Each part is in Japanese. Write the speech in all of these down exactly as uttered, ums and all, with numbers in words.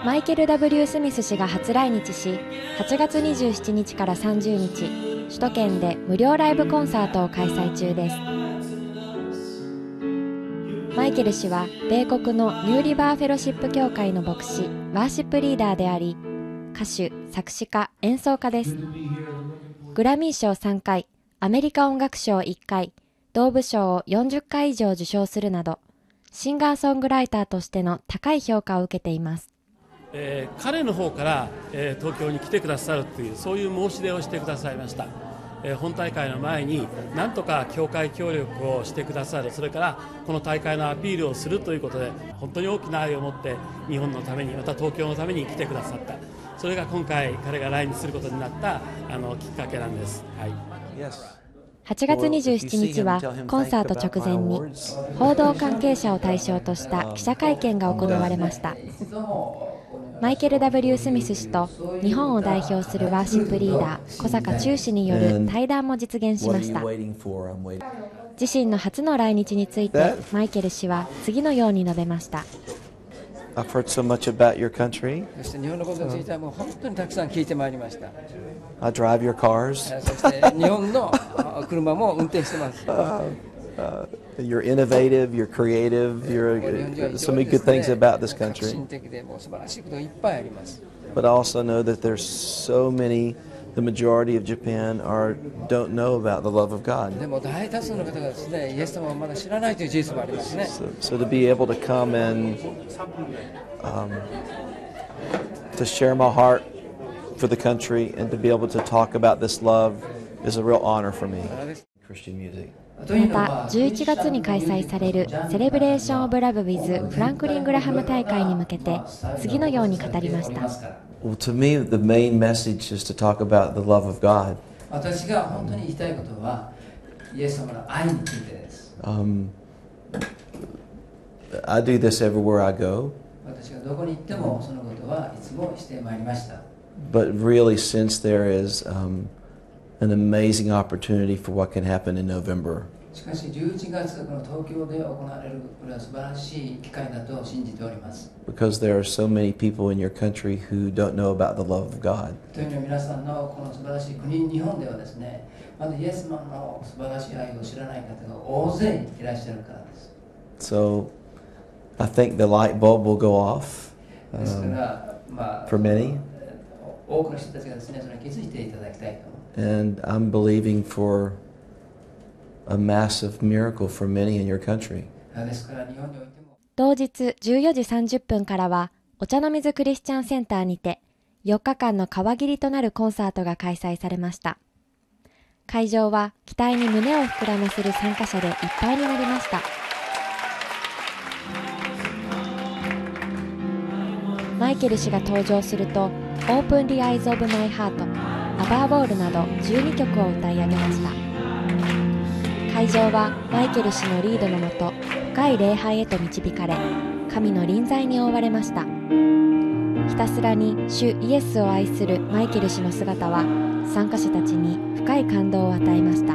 マイケル・ ダブリュー スミス氏が初来日し、はちがつにじゅうしちにちからさんじゅうにち、首都圏で無料ライブコンサートを開催中です。マイケル氏は米国のニューリバーフェロシップ協会の牧師、ワーシップリーダーであり、歌手、作詞家、演奏家です。グラミー賞さんかい、アメリカ音楽賞いっかい、ドーブ賞をよんじゅっかい以上受賞するなど、シンガーソングライターとしての高い評価を受けています。 えー、彼の方から、えー、東京に来てくださるというそういう申し出をしてくださいました。えー、本大会の前になんとか協会協力をしてくださる、それからこの大会のアピールをするということで本当に大きな愛を持って日本のためにまた東京のために来てくださった。それが今回彼が来日することになったあのきっかけなんです。はい、 はちがつにじゅうしちにちはコンサート直前に報道関係者を対象とした記者会見が行われました。マイケル・ ダブリュー スミス氏と日本を代表するワーシップリーダー小坂忠氏による対談も実現しました。自身の初の来日についてマイケル氏は次のように述べました。 I've heard so much about your country. そして日本のことについてはもう本当にたくさん聞いてまいりました。 I drive your cars. そして日本の車も運転してます。 Uh, uh, you're innovative, you're creative, you're uh, so many good things about this country. 革新的でもう素晴らしいことがいっぱいあります。 But I also know that there's so many, the majority of Japan are don't know about the love of God. でも大多数の方がですね、イエス様をまだ知らないという事実もありますね。 So, so to be able to come and um, to share my heart for the country and to be able to talk about this love is a real honor for me. Christian music. またじゅういちがつに開催されるセレブレーション・オブ・ラブ・ウィズ・フランクリン・グラハム大会に向けて次のように語りました。 Well, to me, the main message is to talk about the love of God. 私が本当に言いたいことはイエス様の愛についてです。 Um, I do this everywhere I go. 私がどこに行ってもそのことはいつもしてまいりました。 But really, since there is um, an amazing opportunity for what can happen in November. しかしじゅういちがつこの東京で行われるこれは素晴らしい機会だと信じております。 Because there are so many people in your country who don't know about the love of God. というのは皆さんのこの素晴らしい国日本ではですね、まだイエス様の素晴らしい愛を知らない方が大勢いらっしゃるからです。 So I think the light bulb will go off ですか um, ら、まあ、 for many. 多くの人たちがですね、それに気づいていただきたいと思う。 And I'm believing for a massive miracle for many in your country. ですから日本においても同日じゅうよじさんじゅっぷんからはお茶の水クリスチャンセンターにてよっかかんの皮切りとなるコンサートが開催されました。会場は期待に胸を膨らませる参加者でいっぱいになりました。マイケル氏が登場すると Open the Eyes of My Heart、Above All などじゅうにきょくを歌い上げました。会場はマイケル氏のリードのもと深い礼拝へと導かれ、神の臨在に覆われました。ひたすらに主イエスを愛するマイケル氏の姿は参加者たちに深い感動を与えました。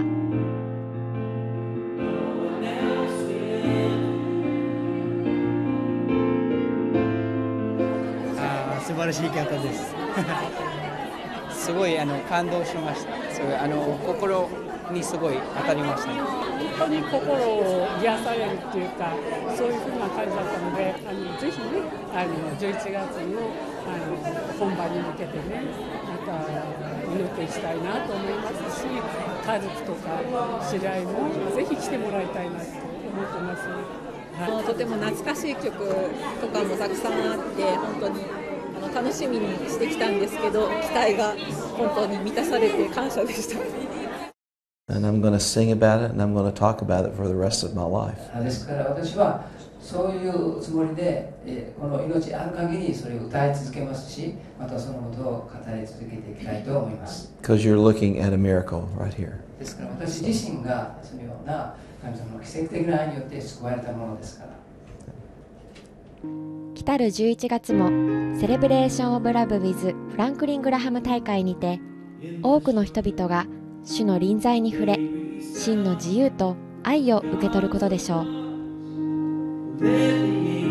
あ、素晴らしい方です。すごいあの感動しました。すごいあの心にすごい当たりましたね。 本当に心を癒されるっていうか、そういうふうな感じだったので、あのぜひね、あのじゅういちがつのあの本番に向けてね、また祈っていきたいなと思いますし、家族とか知り合いもぜひ来てもらいたいなと思ってます。 はい、とても懐かしい曲とかもたくさんあって、本当にあの楽しみにしてきたんですけど、期待が本当に満たされて感謝でした。 And I'm going to sing about it and I'm going to talk about it for the rest of my life. ですから私はそういうつもりで、えー、この命ある限りそれを歌い続けますし、またそのことを語り続けていきたいと思います。 Because you're looking at a miracle right here. ですから私自身がそのような神様の奇跡的な愛によって救われたものですから。 来たるじゅういちがつもセレブレーション・オブ・ラブ・ウィズ・フランクリン・グラハム大会にて多くの人々が主の臨在に触れ、真の自由と愛を受け取ることでしょう。